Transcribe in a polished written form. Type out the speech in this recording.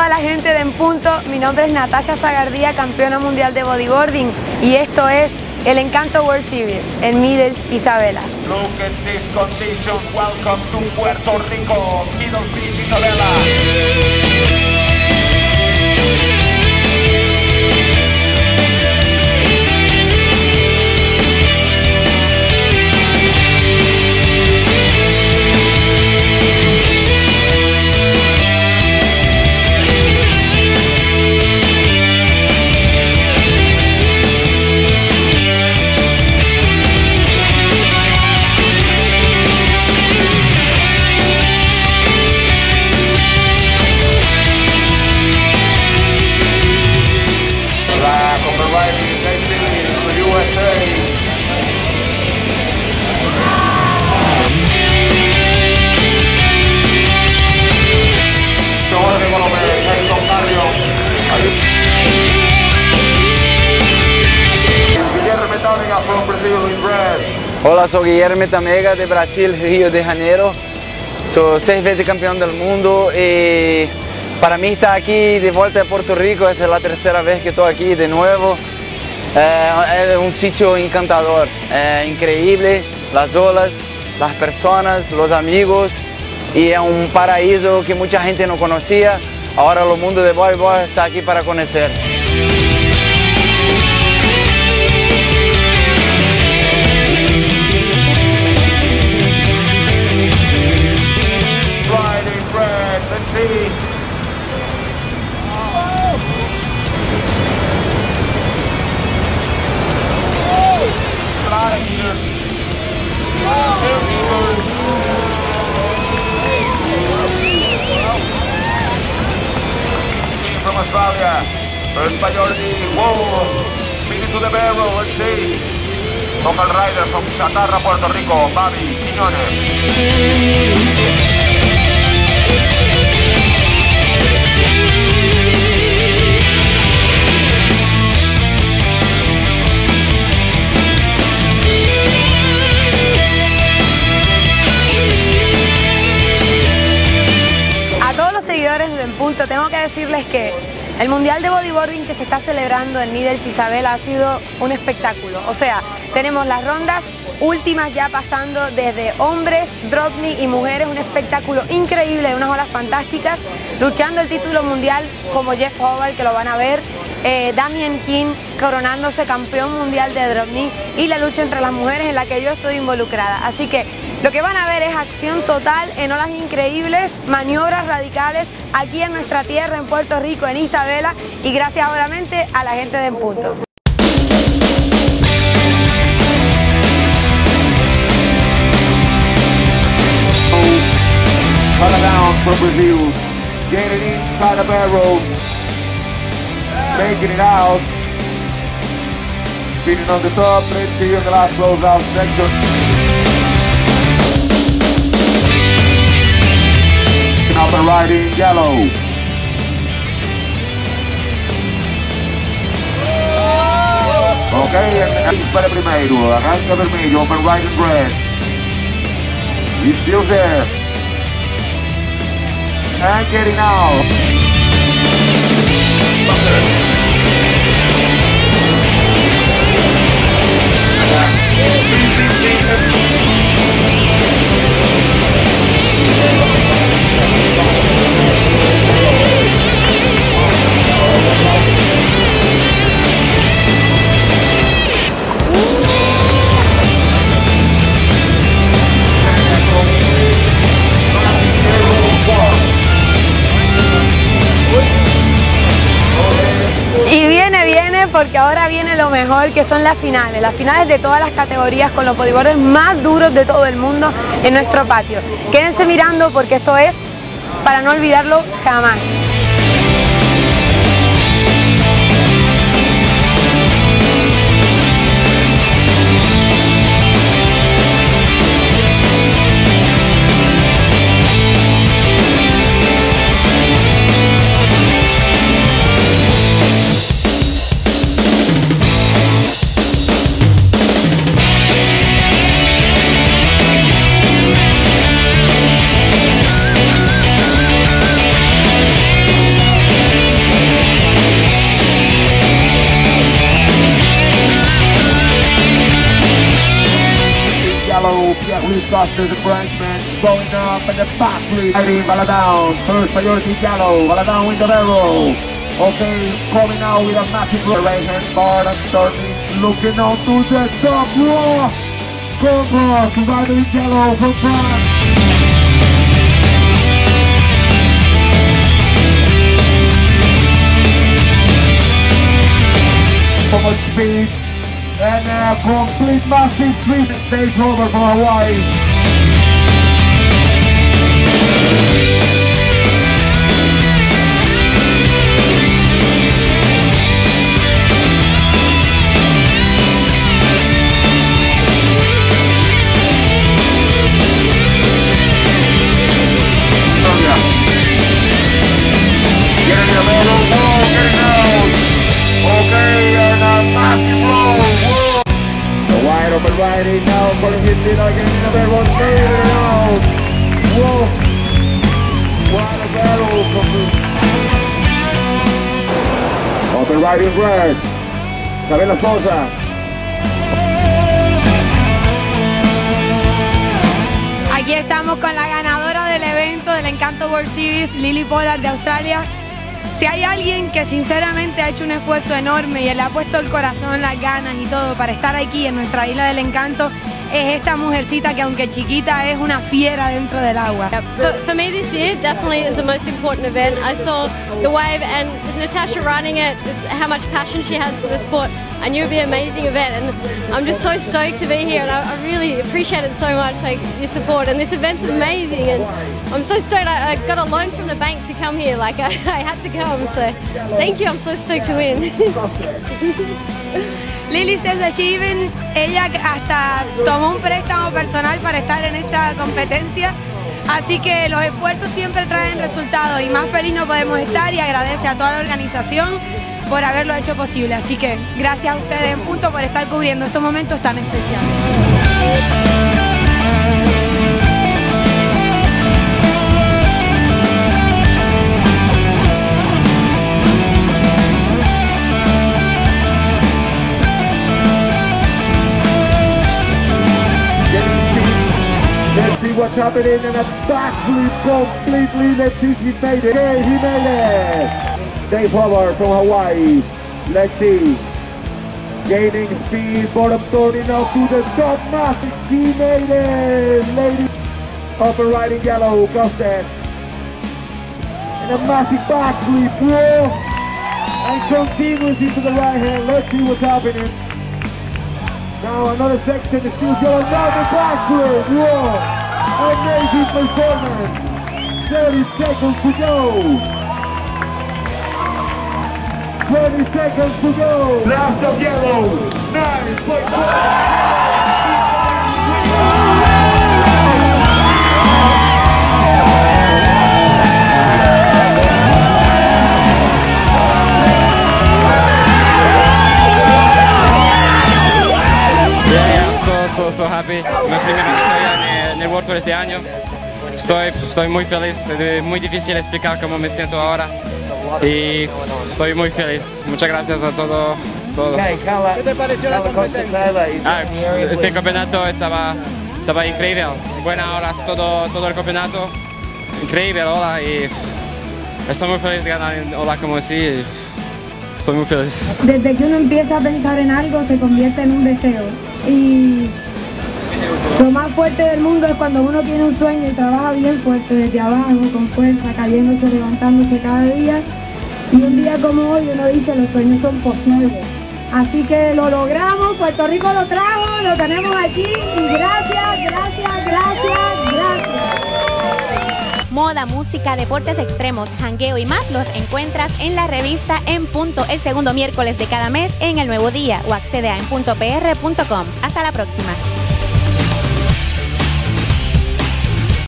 toda la gente de En Punto, mi nombre es Natasha Zagardía, campeona mundial de bodyboarding, y esto es el Encanto World Series en Middles, Isabela. Look at these conditions, welcome to Puerto Rico, Middle Beach, Isabela. Hola, soy Guilherme Tamega de Brasil, Río de Janeiro. Soy 6 veces campeón del mundo y para mí estar aquí de vuelta a Puerto Rico, esa es la tercera vez que estoy aquí de nuevo. Es un sitio encantador, increíble, las olas, las personas, los amigos, y es un paraíso que mucha gente no conocía. Ahora el mundo de bodyboard está aquí para conocer. From Australia, el español de wow, spinning to the barrel, let's see. Local rider from Chatarra, Puerto Rico, Babi Quiñones. De En Punto, tengo que decirles que el Mundial de Bodyboarding que se está celebrando en Middles, Isabela, ha sido un espectáculo. O sea, tenemos las rondas últimas ya pasando desde hombres, drop knee y mujeres, un espectáculo increíble, unas olas fantásticas, luchando el título mundial como Jeff Howard, que lo van a ver, Damien King coronándose campeón mundial de drop knee, y la lucha entre las mujeres en la que yo estoy involucrada. Así que lo que van a ver es acción total en olas increíbles, maniobras radicales aquí en nuestra tierra, en Puerto Rico, en Isabela, y gracias obviamente a la gente de En Punto. Down from Brazil, getting inside the barrel, making it out, spinning on the top. Let's see in the last close-out section. Up and riding yellow. Ok, para primeiro, arranca vermelho, open riding red. He's still there. And getting out. Porque ahora viene lo mejor, que son las finales de todas las categorías, con los bodyboarders más duros de todo el mundo en nuestro patio. Quédense mirando porque esto es para no olvidarlo jamás. Augustus, the Frenchman, going up in the back lead. Bala down, first priority Gallo, Bala down with the barrel. Okay, coming out with a massive right hand bar and starting, looking on to the top row. Cobra, Rider Gallo from front. So much speed and a complete massive sweep stage over for Hawaii. Getting the middle, whoa, getting out. Okay, and a massive blow, whoa. The wide open riding now for the hit it again, another one, getting it out. Whoa. What a battle from the... Open riding red. Isabela Sosa. Aquí estamos con la ganadora del evento del Encanto World Series, Lily Pollard de Australia. Si hay alguien que sinceramente ha hecho un esfuerzo enorme y le ha puesto el corazón, las ganas y todo para estar aquí en nuestra Isla del Encanto, es esta mujercita que aunque chiquita es una fiera dentro del agua. For me this year, definitely is the most important event. I saw the wave and with Natasha running it, how much passion she has for the sport. I knew it would be an amazing event and I'm just so stoked to be here and I really appreciate it so much, like your support, and this event's amazing and I'm so stoked. I got a loan from the bank to come here, like I had to come, so thank you, I'm so stoked to win. Lily says that she even, ella hasta tomó un préstamo personal para estar en esta competencia, así que los esfuerzos siempre traen resultados y más feliz no podemos estar, y agradece a toda la organización por haberlo hecho posible, así que gracias a ustedes en Punto por estar cubriendo estos momentos tan especiales. Let's see what's happening in a backflip completely. Let's see if he made it. Okay, he made it. Dave Howard from Hawaii. Let's see. Gaining speed, bottom turning out to the top massive. He made it. Lady up and riding yellow, Gustet. And a massive backflip. Whoa. And continues into the right hand. Let's see what's happening. Now another section is still going. Now the backflip. Whoa. Amazing performance. 30 seconds to go. 20 seconds to go. Last of yellow. 9.4. So happy, mi primera victoria en el World Tour este año. Estoy muy feliz, es muy difícil explicar cómo me siento ahora y estoy muy feliz. Muchas gracias a todo. ¿Qué te pareció la competencia? Este campeonato estaba increíble, buenas horas todo el campeonato, increíble hola, y estoy muy feliz de ganar en hola como así. Estoy muy feliz. Desde que uno empieza a pensar en algo se convierte en un deseo, y lo más fuerte del mundo es cuando uno tiene un sueño y trabaja bien fuerte desde abajo, con fuerza, cayéndose, levantándose cada día, y un día como hoy uno dice los sueños son posibles. Así que lo logramos, Puerto Rico lo trajo, lo tenemos aquí, y gracias. Moda, música, deportes extremos, jangueo y más los encuentras en la revista En Punto el segundo miércoles de cada mes en El Nuevo Día, o accede a enpuntopr.com. Hasta la próxima.